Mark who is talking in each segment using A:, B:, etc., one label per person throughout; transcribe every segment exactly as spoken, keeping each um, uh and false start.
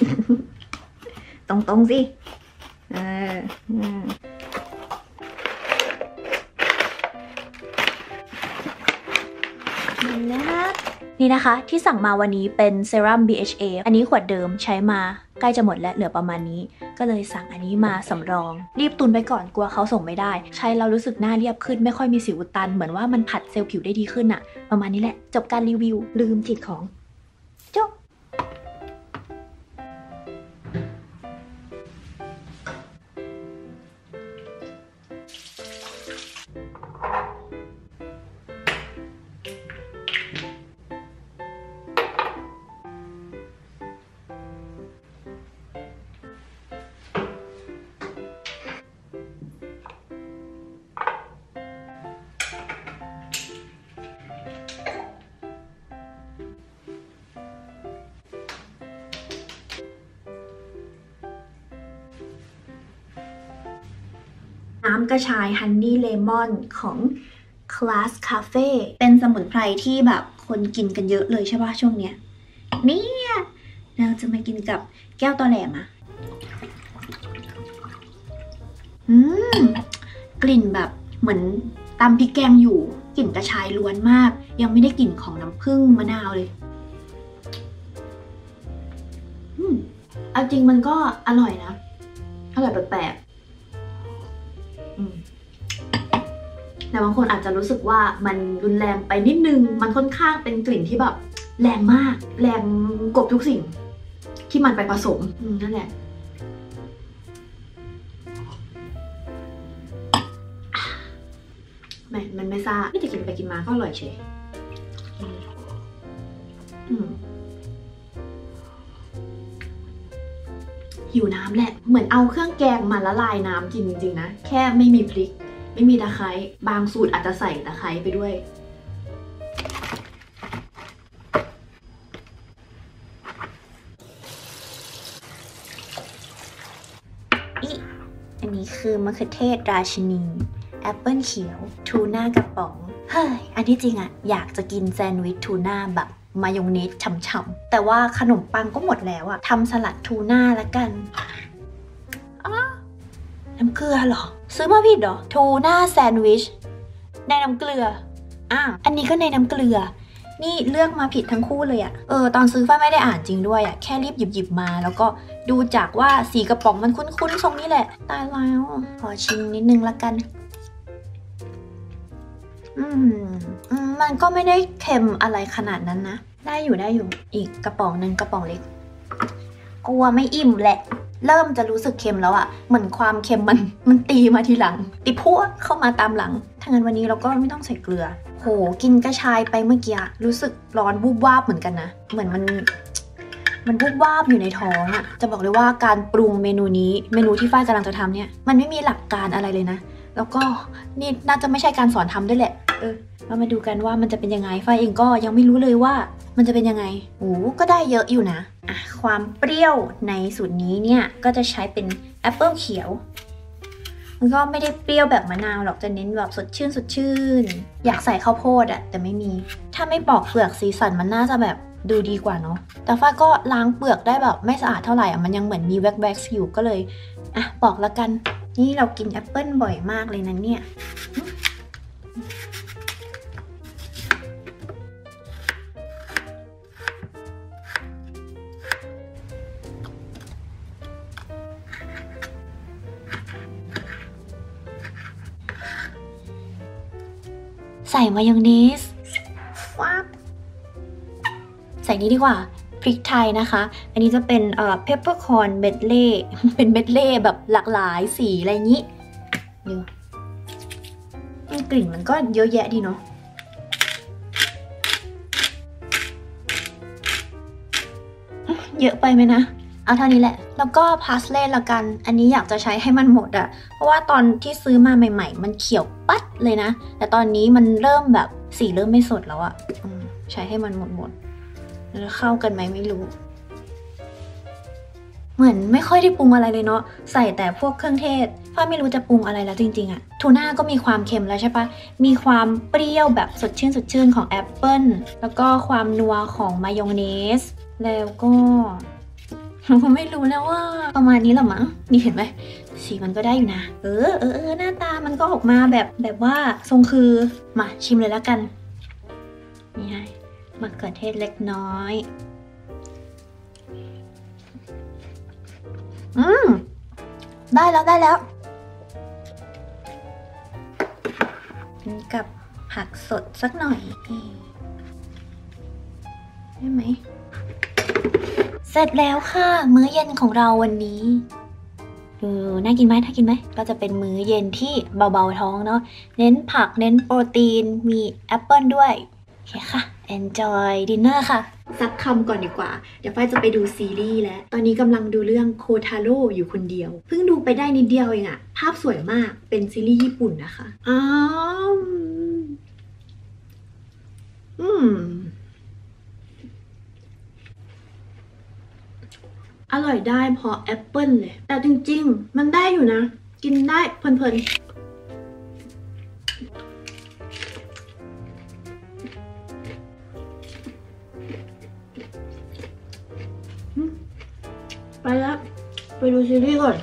A: ตรงๆสิเออนี่นะคะที่สั่งมาวันนี้เป็นเซรั่ม บี เอช เอ อันนี้ขวดเดิมใช้มาใกล้จะหมดและเหลือประมาณนี้ก็เลยสั่งอันนี้มาสำรองรีบตุนไปก่อนกลัวเขาส่งไม่ได้ใช้เรารู้สึกหน้าเรียบขึ้นไม่ค่อยมีสิวอุดตันเหมือนว่ามันผัดเซลล์ผิวได้ดีขึ้นอะประมาณนี้แหละจบการรีวิวลืมจิตของจบน้ำกระชายฮันนี่เลมอนของ Class Cafe เป็นสมุนไพรที่แบบคนกินกันเยอะเลยใช่ป่ะช่วงเนี้ยเนี่ยเราจะมากินกับแก้วตอแหลมอ่ะอืมกลิ่นแบบเหมือนตำพริกแกงอยู่กลิ่นกระชายล้วนมากยังไม่ได้กลิ่นของน้ำผึ้งมะนาวเลยอืมเอาจริงมันก็อร่อยนะอร่อยแปลกแต่บางคนอาจจะรู้สึกว่ามันรุนแรงไปนิดนึงมันค่อนข้างเป็นกลิ่นที่แบบแรงมากแรงกบทุกสิ่งที่มันไปผสมนั่นแหละไม่มันไม่ซ่าไม่แต่กินไปกินมาก็อร่อยเฉยหิวน้ำแหละเหมือนเอาเครื่องแกงมาละลายน้ำกินจริงๆนะแค่ไม่มีพริกไม่มีตะไคร้บางสูตรอาจจะใส่ตะไคร้ไปด้วยอันนี้คือมะเขือเทศราชินีแอปเปิลเขียวทูน่ากระป๋องเฮ้ยอันที่จริงอะอยากจะกินแซนด์วิชทูน่าแบบมายองเนสฉ่ำๆแต่ว่าขนมปังก็หมดแล้วอะทำสลัดทูน่าละกันน้ำเกลือเหรอซื้อมาผิดเหรอทูน่าแซนด์วิชในน้ำเกลืออ่ะอันนี้ก็ในน้ำเกลือนี่เลือกมาผิดทั้งคู่เลยอะเออตอนซื้อฝ้ายไม่ได้อ่านจริงด้วยอะแค่รีบหยิบหยิบมาแล้วก็ดูจากว่าสีกระป๋องมันคุ้นๆทรงนี้แหละตายแล้วขอชิมนิดนึงละกันอืมมันก็ไม่ได้เค็มอะไรขนาดนั้นนะได้อยู่ได้อยู่อีกกระป๋องนึงกระป๋องเล็กกลัวไม่อิ่มแหละเริ่มจะรู้สึกเค็มแล้วอะเหมือนความเค็มมันมันตีมาทีหลังตีพัวเข้ามาตามหลังถ้างั้นวันนี้เราก็ไม่ต้องใส่เกลือโหกินกระชายไปเมื่อกี้รู้สึกร้อนวูบวาบเหมือนกันนะเหมือนมันมันวูบวาบอยู่ในท้องอะจะบอกเลยว่าการปรุงเมนูนี้เมนูที่ฝ้ายกำลังจะทำเนี่ยมันไม่มีหลักการอะไรเลยนะแล้วก็นี่น่าจะไม่ใช่การสอนทำด้วยแหละเออเรามาดูกันว่ามันจะเป็นยังไงฝ้ายเองก็ยังไม่รู้เลยว่ามันจะเป็นยังไงโอ้ก็ได้เยอะอยู่นะอ่ะความเปรี้ยวในสูตรนี้เนี่ยก็จะใช้เป็นแอปเปิลเขียวมันก็ไม่ได้เปรี้ยวแบบมะนาวหรอกจะเน้นแบบสดชื่นสดชื่นอยากใส่ข้าวโพดอะแต่ไม่มีถ้าไม่ปอกเปลือกสีสันมันน่าจะแบบดูดีกว่าเนาะแต่ฝ้ายก็ล้างเปลือกได้แบบไม่สะอาดเท่าไหร่อะมันยังเหมือนมีแว็กซ์อยู่ก็เลยอ่ะปอกละกันนี่เรากินแอปเปิลบ่อยมากเลยนะเนี่ยใส่มายองเนสว้าใส่นี้ดีกว่าพริกไทยนะคะอันนี้จะเป็นเอ่อเพปเปอร์คอร์นเบดเล่เป็นเบดเล่แบบหลากหลายสีอะไรอย่างนี้เดี๋ยวกลิ่นมันก็เยอะแยะดีเนาะเยอะไปไหมนะเอาเท่านี้แหละแล้วก็พาสเล่ละกันอันนี้อยากจะใช้ให้มันหมดอะเพราะว่าตอนที่ซื้อมาใหม่ๆมันเขียวปัดเลยนะแต่ตอนนี้มันเริ่มแบบสีเริ่มไม่สดแล้วอะใช้ให้มันหมดหมดแล้วเข้ากันไหมไม่รู้เหมือนไม่ค่อยได้ปรุงอะไรเลยเนาะใส่แต่พวกเครื่องเทศฝ้ายไม่รู้จะปรุงอะไรแล้วจริงๆอะทูน่าก็มีความเค็มแล้วใช่ปะมีความเปรี้ยวแบบสดชื่นสดชื่นของแอปเปิ้ลแล้วก็ความนัวของมายองเนสแล้วก็ไม่รู้แล้วว่าประมาณนี้หรอมั้งนี่เห็นไหมสีมันก็ได้อยู่นะเออเออเออหน้าตามันก็ออกมาแบบแบบว่าทรงคือมาชิมเลยแล้วกันนี่ให้มะเขือเทศเล็กน้อยอืมได้แล้วได้แล้วกินกับผักสดสักหน่อยได้ไหมเสร็จแล้วค่ะมื้อเย็นของเราวันนี้ดูน่ากินไหมน่ากินไหมก็จะเป็นมื้อเย็นที่เบาๆท้องเนาะเน้นผักเน้นโปรตีนมีแอปเปิลด้วยโอเคค่ะ enjoy dinner ค่ะสักคำก่อนดีกว่าเดี๋ยวฝ้ายจะไปดูซีรีส์แล้วตอนนี้กำลังดูเรื่องโคทาโร่อยู่คนเดียวเพิ่งดูไปได้นิดเดียวเองอะภาพสวยมากเป็นซีรีส์ญี่ปุ่นนะคะอ้าวอืมอร่อยได้พอแอปเปิลเลยแต่จริงๆมันได้อยู่นะกินได้เพลินๆไปแล้วไปดูซีรีส์ก่อน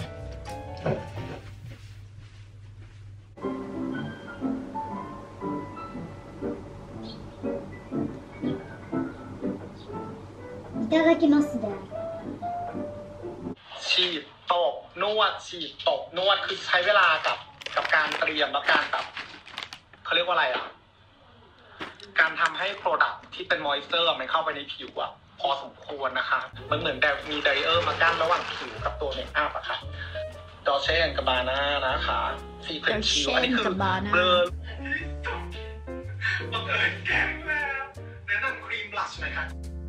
A: いただきますね
B: ฉีดตบนวดฉีดตบนวดคือใช้เวลากับกับการเตรียมและการแบบเขาเรียกว่าอะไรอ่ะการทำให้โปรดักที่เป็นมอยเจอร์มันเข้าไปในผิวอ่ะพอสมควรนะคะมันเหมือนแบบมีไดเออร์มากั้นระหว่างผิวกับตัวเมคอัพอะค่ะดอเช่กับบาน่านะคะซีเครตคิวอันนี้คือเบลอบังเอิญแกงแล้วแนะนำครีมบลัชหน่อยค่ะ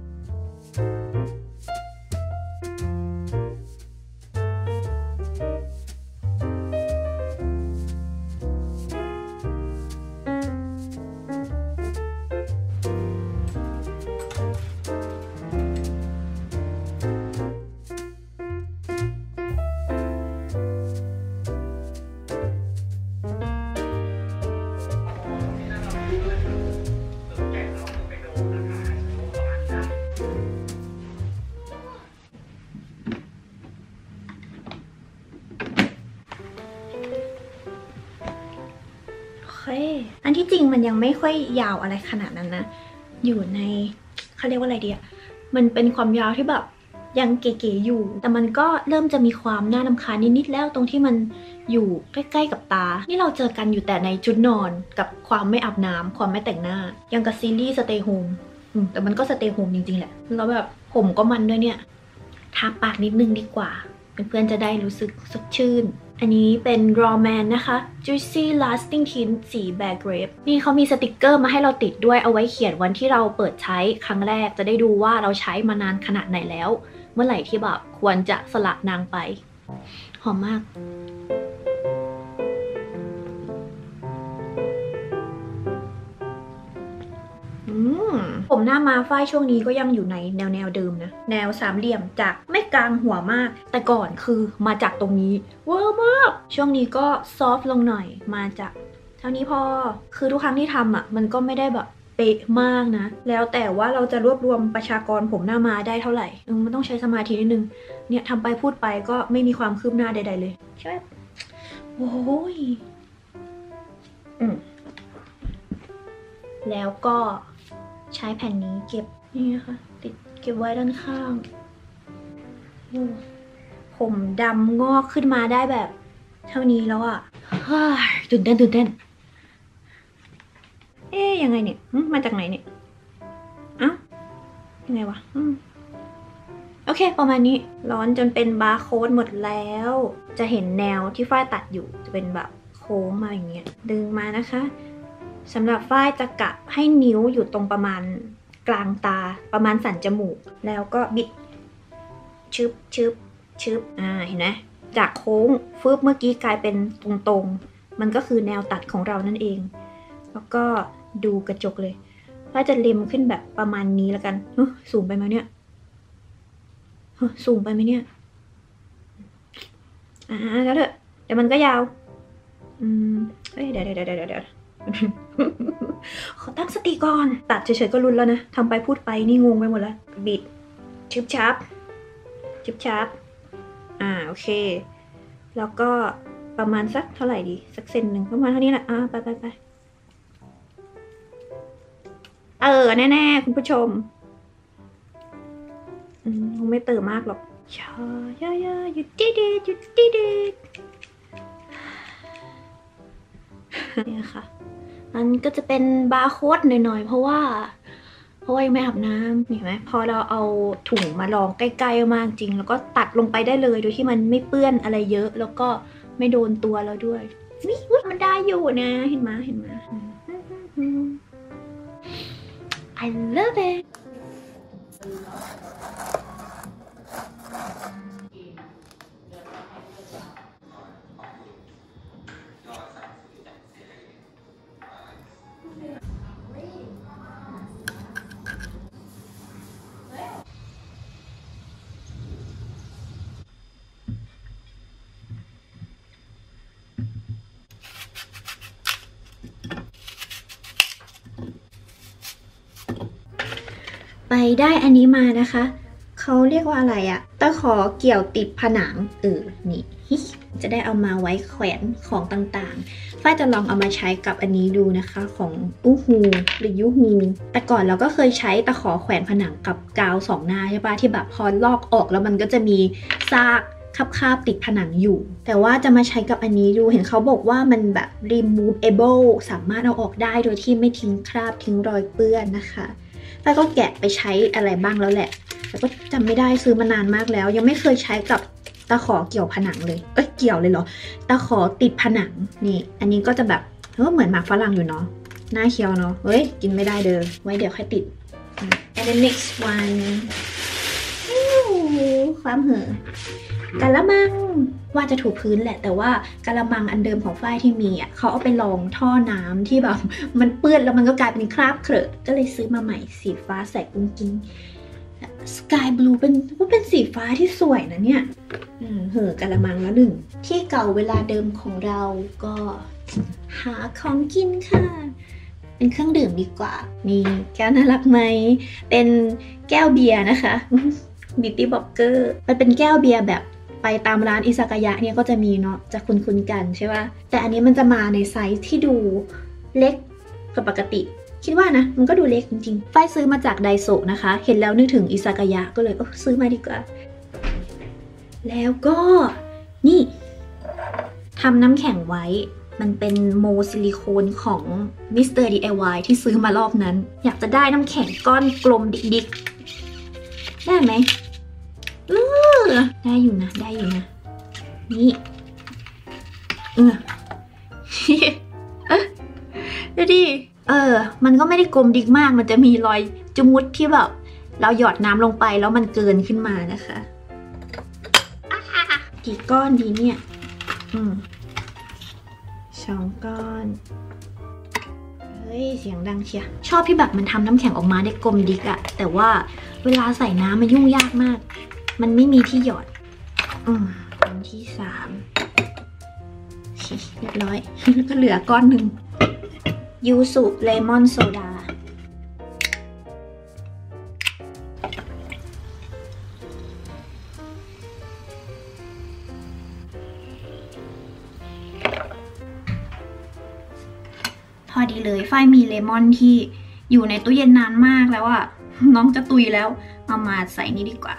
A: อันที่จริงมันยังไม่ค่อยยาวอะไรขนาดนั้นนะอยู่ในเขาเรียกว่าอะไรดีอะมันเป็นความยาวที่แบบยังเก๋ๆอยู่แต่มันก็เริ่มจะมีความน่ารำคาญนิดๆแล้วตรงที่มันอยู่ใกล้ๆกับตานี่เราเจอกันอยู่แต่ในชุดนอนกับความไม่อาบน้ำความไม่แต่งหน้ายังกับซีรีส์สเตย์โฮมแต่มันก็สเตย์โฮมจริงๆแหละแล้วแบบผมก็มันด้วยเนี่ยทาปากนิดนึงดีกว่าเพื่อนๆจะได้รู้สึกสดชื่นอันนี้เป็น Raw Man นะคะ Juicy Lasting Tint สี Bear Grape นี่เขามีสติกเกอร์มาให้เราติดด้วยเอาไว้เขียนวันที่เราเปิดใช้ครั้งแรกจะได้ดูว่าเราใช้มานานขนาดไหนแล้วเมื่อไหร่ที่แบบควรจะสละนางไปหอมมากผมหน้ามาฝ้ายช่วงนี้ก็ยังอยู่ในแนวแนวเดิมนะแนวสามเหลี่ยมจากไม่กลางหัวมากแต่ก่อนคือมาจากตรงนี้เวอร์มากช่วงนี้ก็ซอฟต์ลงหน่อยมาจากเท่านี้พอคือทุกครั้งที่ทำอ่ะมันก็ไม่ได้แบบเป๊ะมากนะแล้วแต่ว่าเราจะรวบรวมประชากรผมหน้ามาได้เท่าไหร่มันต้องใช้สมาธินิดนึงเนี่ยทำไปพูดไปก็ไม่มีความคืบหน้าใดๆเลยใช่ไหมโอ้ยอืมแล้วก็ใช้แผ่นนี้เก็บนี่นะคะติดเก็บไว้ด้านข้างผมดำงอกขึ้นมาได้แบบเท่านี้แล้วอะ่ะตื่นเต้นตื่นเต้นเอ๊ยยังไงเนี่ยมาจากไหนเนี่ยอ้าวยังไงวะโอเคประมาณนี้ร้อนจนเป็นบาร์โค้ดหมดแล้วจะเห็นแนวที่ฝ้ายตัดอยู่จะเป็นแบบโค้งมาอย่างเงี้ยดึงมานะคะสำหรับฝ้ายจะกะให้นิ้วอยู่ตรงประมาณกลางตาประมาณสันจมูกแล้วก็บิดชึบชึบชึบอ่าเห็นไหมจากโค้งฟึบเมื่อกี้กลายเป็นตรงๆมันก็คือแนวตัดของเรานั่นเองแล้วก็ดูกระจกเลยฝ้ายจะเล็มขึ้นแบบประมาณนี้แล้วกันสูงไปไหมเนี่ยสูงไปไหมเนี่ยอ่าแล้วเถอะเดี๋ยวมันก็ยาวอืมเฮ้ยเดี๋ยวเดี๋ยวเดี๋ยวเดี๋ยวขอตั้งสติก่อนตัดเฉยๆก็รุนแล้วนะทำไปพูดไปนี่งงไปหมดแล้วบิดชึบชับชิบชับอ่าโอเคแล้วก็ประมาณสักเท่าไหร่ดีสักเซนหนึ่งประมาณเท่านี้แหละอ่าไปไปไปเออแน่ๆคุณผู้ชมอืมคงไม่เติมมากหรอกชายายาหยุดดิดหยุดดิดเนี่ยค่ะมันก็จะเป็นบาร์โค้ดหน่อยๆเพราะว่าเพราะว่ายังไม่อาบน้ำเห็นไหมพอเราเอาถุงมาลองใกล้ๆมากจริงแล้วก็ตัดลงไปได้เลยโดยที่มันไม่เปื้อนอะไรเยอะแล้วก็ไม่โดนตัวเราด้วยนี่มันได้อยู่นะเห็นไหมเห็นไหม I love it ไปได้อันนี้มานะคะเขาเรียกว่าอะไรอะตะขอเกี่ยวติดผนังเออนี่จะได้เอามาไว้แขวนของต่างๆฝ้ายจะลองเอามาใช้กับอันนี้ดูนะคะของอู้ฮูหรือยูฮูแต่ก่อนเราก็เคยใช้ตะขอแขวนผนังกับกาวสองหน้าใช่ปะที่แบบพอลอกออกแล้วมันก็จะมีซากคาบๆติดผนังอยู่แต่ว่าจะมาใช้กับอันนี้ดูเห็นเขาบอกว่ามันแบบ removable สามารถเอาออกได้โดยที่ไม่ทิ้งคราบทิ้งรอยเปื้อนนะคะฝ้ายก็แกะไปใช้อะไรบ้างแล้วแหละแต่ก็จำไม่ได้ซื้อมานานมากแล้วยังไม่เคยใช้กับตะขอเกี่ยวผนังเลยเอ้ยเกี่ยวเลยเหรอตะขอติดผนังนี่อันนี้ก็จะแบบเออเหมือนหมากฝรั่งอยู่เนาะหน้าเคี้ยวเนาะเฮ้ยกินไม่ได้เด้อไว้เดี๋ยวค่อยติด and the next one ความเห่อกะละมังว่าจะถูพื้นแหละแต่ว่ากะละมังอันเดิมของฝ้ายที่มีอ่ะเขาเอาไปลองท่อน้ำที่แบบมันเปื้อนแล้วมันก็กลายเป็นคราบเขรอะก็เลยซื้อมาใหม่สีฟ้าใสกุ้งกิ้งสกายบลูเป็นว่าเป็นสีฟ้าที่สวยนะเนี่ยเห่อกะละมังแล้วหนึ่งที่เก่าเวลาเดิมของเราก็หาของกินค่ะเป็นเครื่องดื่มดีกว่ามีแก้วน่ารักไหมเป็นแก้วเบียร์นะคะบิตตี้บ็อกเกอร์มันเป็นแก้วเบียร์แบบไปตามร้านอิซากายะเนี่ยก็จะมีเนาะจะคุ้นๆกันใช่ป่ะแต่อันนี้มันจะมาในไซส์ที่ดูเล็กกว่าปกติคิดว่านะมันก็ดูเล็กจริงๆฝ้ายซื้อมาจากไดโซะนะคะเห็นแล้วนึกถึงอิซากายะก็เลยเออซื้อมาดีกว่าแล้วก็นี่ทำน้ำแข็งไว้มันเป็นโมซิลิโคนของมิสเตอร์ ดี ไอ วาย ที่ซื้อมารอบนั้นอยากจะได้น้ำแข็งก้อนกลมดิกๆได้ไหมเออได้อยู่นะได้อยู่นะนี่เออดูดิเออมันก็ไม่ได้กลมดิกมากมันจะมีรอยจุมุดที่แบบเราหยอดน้ำลงไปแล้วมันเกินขึ้นมานะคะกี่ก้อนดีเนี่ยอืมสองก้อนเฮ้ยเสียงดังเชียชอบที่แบบมันทำน้ำแข็งออกมาได้กลมดิกอะแต่ว่าเวลาใส่น้ำมันยุ่งยากมากมันไม่มีที่หยอดอืมก้อนที่สามเรียบร้อยก็เหลือก้อนหนึ่งยูสุเลมอนโซดาพอดีเลยฝ้ายมีเลมอนที่อยู่ในตู้เย็นนานมากแล้วอะน้องจะตุยแล้วเอามาใส่นี่ดีกว่า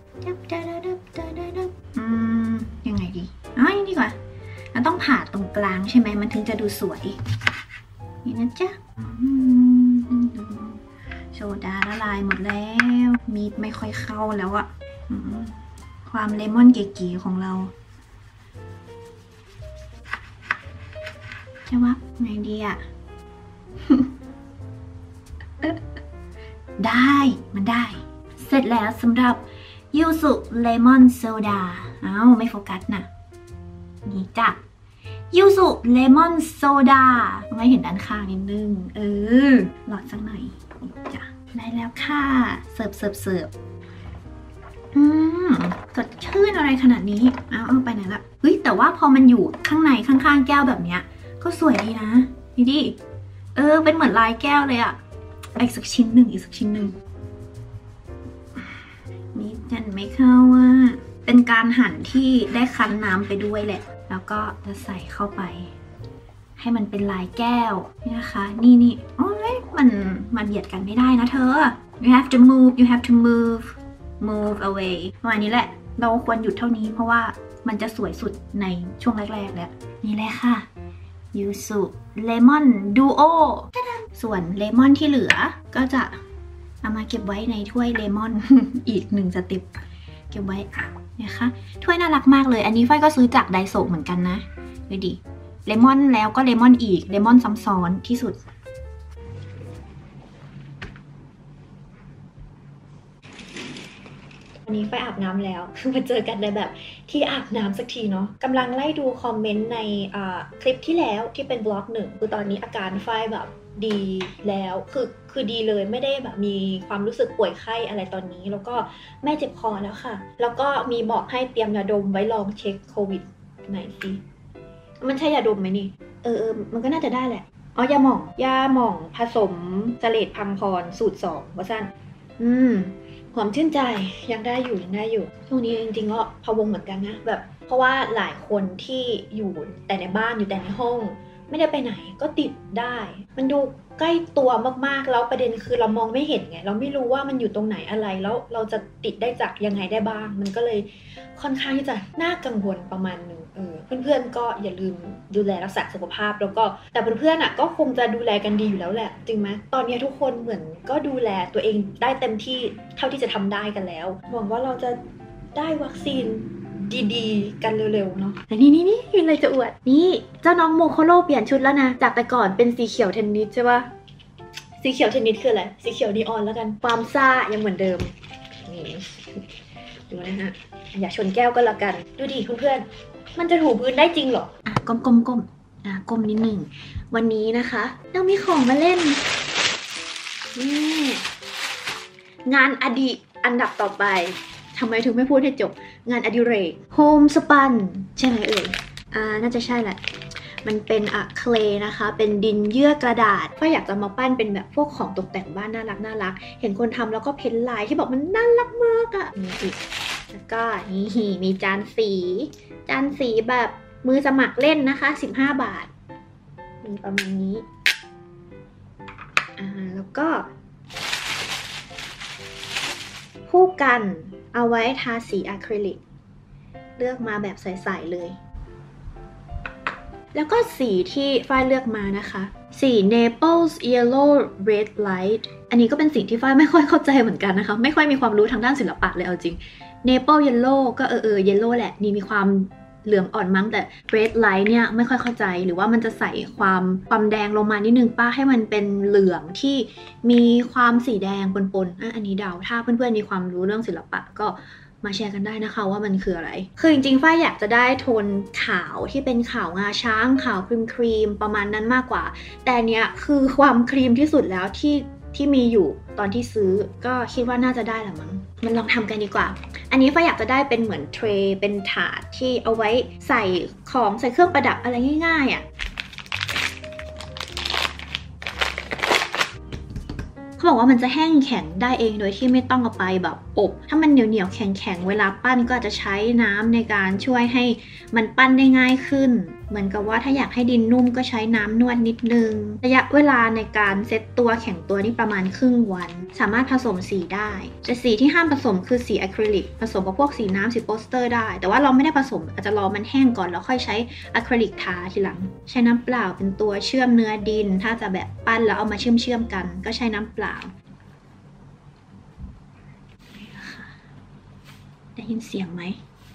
A: อืมยังไงดีอ๋อนี่ดีกว่าเราต้องผ่าตรงกลางใช่ไหมมันถึงจะดูสวยนี่นะจ๊ะโซดาละลายหมดแล้วมีดไม่ค่อยเข้าแล้วอะความเลมอนเก๋ๆของเราจะว่าไงดีอะ ได้มันได้เสร็จแล้วสำหรับยูสุเลมอนโซดาเอ้าไม่โฟกัสนะนี่จ้ะยูสุเลมอนโซดาไม่เห็นด้านข้างนิดนึงเออหลอดสักหน่อยจ้ะได้แล้วค่ะเสิร์ฟเสิร์ฟเสิร์ฟอืมสดชื่นอะไรขนาดนี้เอาเอาไปไหนละเฮ้ยแต่ว่าพอมันอยู่ข้างในข้างๆแก้วแบบเนี้ยก็สวยดีนะนี่ดิเออเป็นเหมือนลายแก้วเลยอะอีกสักชิ้นหนึ่งอีกสักชิ้นหนึ่งนี่จะไม่เข้าว่าเป็นการหั่นที่ได้คั้นน้ำไปด้วยแหละแล้วก็จะใส่เข้าไปให้มันเป็นลายแก้วนี่นะคะนี่นี่โอ้ยมันมันเบียดกันไม่ได้นะเธอ you have to move you have to move move away ประมาณนี้แหละเราควรหยุดเท่านี้เพราะว่ามันจะสวยสุดในช่วงแรกๆแล้วนี่แหละค่ะยูสุเลมอนดูโอส่วนเลมอนที่เหลือก็จะเอามาเก็บไว้ในถ้วยเลมอน อีกหนึ่งสเต็ปเก็บไว้นะคะถ้วยน่ารักมากเลยอันนี้ฝ้ายก็ซื้อจากไดโซะเหมือนกันนะดูดิเลมอนแล้วก็เลมอนอีกเลมอนซ้ำซ้อนที่สุดวันนี้ฝ้ายอาบน้ำแล้วคือมาเจอกันในแบบที่อาบน้ำสักทีเนาะกำลังไล่ดูคอมเมนต์ในคลิปที่แล้วที่เป็นบล็อกหนึ่งคือตอนนี้อาการฝ้ายแบบดีแล้วคือคือดีเลยไม่ได้แบบมีความรู้สึกป่วยไข้อะไรตอนนี้แล้วก็ไม่เจ็บคอแล้วค่ะแล้วก็มีบอกให้เตรียมยาดมไว้ลองเช็คโควิดไหนสิมันใช่ยาดมไหมนี่เออเออมันก็น่าจะได้แหละอ๋อยาหม่องยาหม่องผสมเสลดพังพรสูตรสองว่าสั้นอืมหอมชื่นใจยังได้อยู่ยังได้อยู่ช่วงนี้จริงๆก็พะวงเหมือนกันนะแบบเพราะว่าหลายคนที่อยู่แต่ในบ้านอยู่แต่ในห้องไม่ได้ไปไหนก็ติดได้มันดูใกล้ตัวมากๆแล้วประเด็นคือเรามองไม่เห็นไงเราไม่รู้ว่ามันอยู่ตรงไหนอะไรแล้วเราจะติดได้จากยังไงได้บ้างมันก็เลยค่อนข้างที่จะน่ากังวลประมาณนึงเออเพื่อนๆก็อย่าลืมดูแลรักษาสุขภาพแล้วก็แต่เพื่อนๆอ่ะก็คงจะดูแลกันดีอยู่แล้วแหละจริงไหมตอนนี้ทุกคนเหมือนก็ดูแลตัวเองได้เต็มที่เท่าที่จะทำได้กันแล้วหวังว่าเราจะได้วัคซีนดีๆกันเร็วๆเนาะนี่นี่นี่มีอะไรจะอวดนี่เจ้าน้องโมโคโร่เปลี่ยนชุดแล้วนะจากแต่ก่อนเป็นสีเขียวเทนนิสใช่ปะสีเขียวเทนนิสคืออะไรสีเขียวนีออนแล้วกันความซ่ายังเหมือนเดิมนี่ดูนะฮะอย่าชนแก้วก็แล้วกันดูดิเพื่อนๆมันจะถูพื้นได้จริงเหรออ่ะก้มก้มก้มอ่ะก้มนิดหนึ่งวันนี้นะคะเรามีของมาเล่นนี่งานอดีตอันดับต่อไปทำไมถึงไม่พูดให้จบงานอดิเรกโฮมสปันใช่ไหมเอ่ยอ่าน่าจะใช่แหละมันเป็นอะเคลนะคะเป็นดินเยื่อกระดาษก็อยากจะมาปั้นเป็นแบบพวกของตกแต่งบ้านน่ารักน่ารักเห็นคนทำแล้วก็เพ้นลายที่บอกมันน่ารักมากอะนี่อีกแล้วก็นี่มีจานสีจานสีแบบมือสมัครเล่นนะคะสิบห้าบาทมีประมาณนี้อ่าแล้วก็คู่กันเอาไว้ทาสีอะคริลิกเลือกมาแบบใสๆเลยแล้วก็สีที่ฝ้ายเลือกมานะคะสี Naples Yellow Red Light อันนี้ก็เป็นสีที่ฝ้ายไม่ค่อยเข้าใจเหมือนกันนะคะไม่ค่อยมีความรู้ทางด้านศิลปะเลยเอาจริง Naples Yellow ก็เออเออ Yellow แหละนี่มีความเหลืองอ่อนมั้งแต่ Red Light เนี่ยไม่ค่อยเข้าใจหรือว่ามันจะใส่ความความแดงลงมานิดนึงป้าให้มันเป็นเหลืองที่มีความสีแดงปนๆ อ่ะอันนี้เดาถ้าเพื่อนๆมีความรู้เรื่องศิลปะก็มาแชร์กันได้นะคะว่ามันคืออะไรคือจริงๆฝ้ายอยากจะได้โทนขาวที่เป็นขาวงาช้างขาวครีมครีมประมาณนั้นมากกว่าแต่เนี้ยคือความครีมที่สุดแล้วที่ที่มีอยู่ตอนที่ซื้อก็คิดว่าน่าจะได้แหละมั้งมันลองทำกันดีกว่าอันนี้ฝ้ายอยากจะได้เป็นเหมือนเทรย์เป็นถาดที่เอาไว้ใส่ของใส่เครื่องประดับอะไรง่ายๆอ่ะเขาบอกว่ามันจะแห้งแข็งได้เองโดยที่ไม่ต้องเอาไปแบบอบถ้ามันเหนียวเหนียวแข็งแข็งเวลาปั้นก็จะใช้น้ำในการช่วยให้มันปั้นได้ง่ายขึ้นเหมือนกับว่าถ้าอยากให้ดินนุ่มก็ใช้น้ำนวดนิดนึงระยะเวลาในการเซตตัวแข็งตัวนี่ประมาณครึ่งวันสามารถผสมสีได้แต่สีที่ห้ามผสมคือสีอะคริลิกผสมกับพวกสีน้ำสีโปสเตอร์ได้แต่ว่าเราไม่ได้ผสมอาจจะรอมันแห้งก่อนแล้วค่อยใช้อะคริลิกทาทีหลังใช้น้ำเปล่าเป็นตัวเชื่อมเนื้อดินถ้าจะแบบปั้นแล้วเอามาเชื่อมเชื่อมกันก็ใช้น้ำเปล่าได้ยินเสียงไหม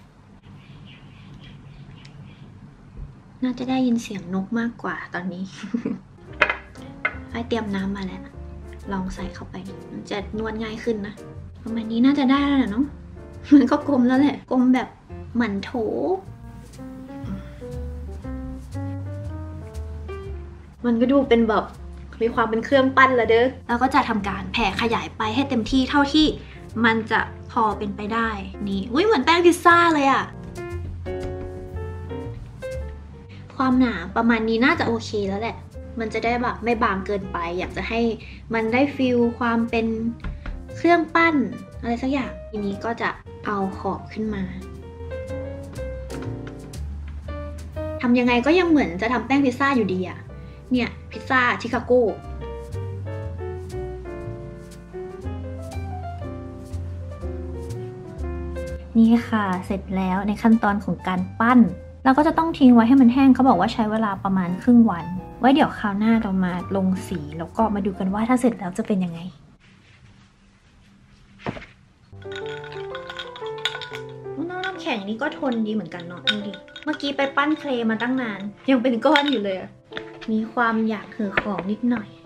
A: น่าจะได้ยินเสียงนกมากกว่าตอนนี้ ฝ้ายเตรียมน้ำมาแล้วลองใส่เข้าไปมันจะนวดง่ายขึ้นนะประมาณนี้น่าจะได้แล้วแหละเนาะ มันก็กลมแล้วแหละกลมแบบหมั่นโถมันก็ดูเป็นแบบมีความเป็นเครื่องปั้นละเด้อแล้วก็จะทำการแผ่ขยายไปให้เต็มที่เท่าที่มันจะพอเป็นไปได้นี่อุ้ยเหมือนแป้งพิซซ่าเลยอะความหนาประมาณนี้น่าจะโอเคแล้วแหละมันจะได้แบบไม่บางเกินไปอยากจะให้มันได้ฟีลความเป็นเครื่องปั้นอะไรสักอย่างทีนี้ก็จะเอาขอบขึ้นมาทำยังไงก็ยังเหมือนจะทำแป้งพิซซ่าอยู่ดีอะเนี่ยพิซซ่าชิคาโกนี่ค่ะเสร็จแล้วในขั้นตอนของการปั้นเราก็จะต้องทิ้งไว้ให้มันแห้งเขาบอกว่าใช้เวลาประมาณครึ่งวันไว้เดี๋ยวคราวหน้าเรามาลงสีแล้วก็มาดูกันว่าถ้าเสร็จแล้วจะเป็นยังไงน้ำแข็งนี่ก็ทนดีเหมือนกันเนาะดูดิเมื่อกี้ไปปั้นเคลมาตั้งนานยังเป็นก้อนอยู่เลยมีความอยากหือของนิดหน่อย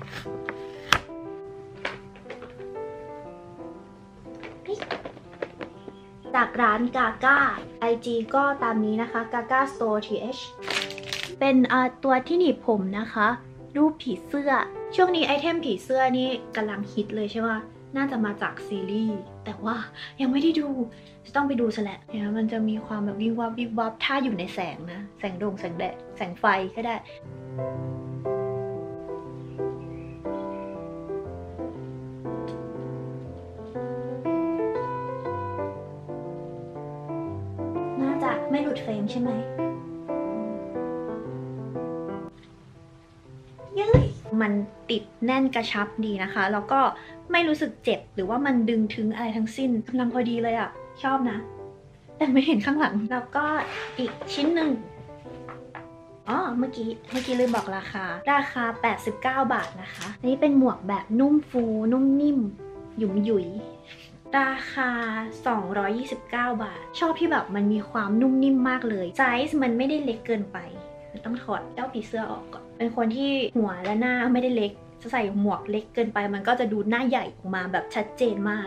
A: จากร้านกาก้า ไอ จี ก็ตามนี้นะคะ กาก้า สโตร์ ที เอช เป็นตัวที่หนีบผมนะคะรูปผีเสื้อช่วงนี้ไอเทมผีเสื้อนี่กำลังฮิตเลยใช่ไหมน่าจะมาจากซีรีส์แต่ว่ายังไม่ได้ดูจะต้องไปดูซะแหละเนี่ยมันจะมีความแบบวิบวับวิบวับถ้าอยู่ในแสงนะแสงโด่งแสงแดดแสงไฟก็ได้น่าจะไม่หลุดเฟรมใช่ไหมมันติดแน่นกระชับดีนะคะแล้วก็ไม่รู้สึกเจ็บหรือว่ามันดึงถึงอะไรทั้งสิ้นกำลังพอดีเลยอ่ะชอบนะแต่ไม่เห็นข้างหลังแล้วก็อีกชิ้นหนึ่งอ๋อเมื่อกี้เมื่อกี้ลืมบอกราคาราคาแปดสิบเก้าบาทนะคะอันนี้เป็นหมวกแบบนุ่มฟูนุ่มนิ่มหยุ่มหยุยราคาสองร้อยยี่สิบเก้าบาทชอบที่แบบมันมีความนุ่มนิ่มมากเลยไซส์มันไม่ได้เล็กเกินไปต้องถอดเจ้าผีเสื้อออกก่อนเป็นคนที่หัวและหน้าไม่ได้เล็กจะใส่หมวกเล็กเกินไปมันก็จะดูหน้าใหญ่ออกมาแบบชัดเจนมาก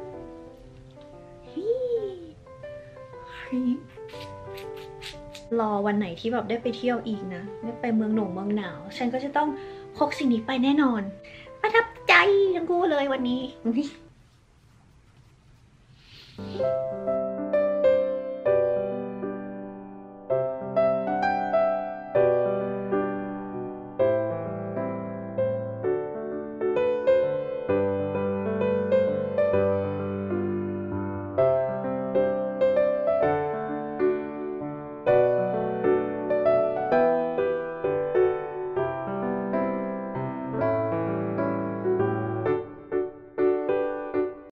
A: รอวันไหนที่แบบได้ไปเที่ยวอีกนะได้ไปเมืองหนงเมืองหนาวฉันก็จะต้องพกสิ่งนี้ไปแน่นอนประทับใจทั้งคู่เลยวันนี้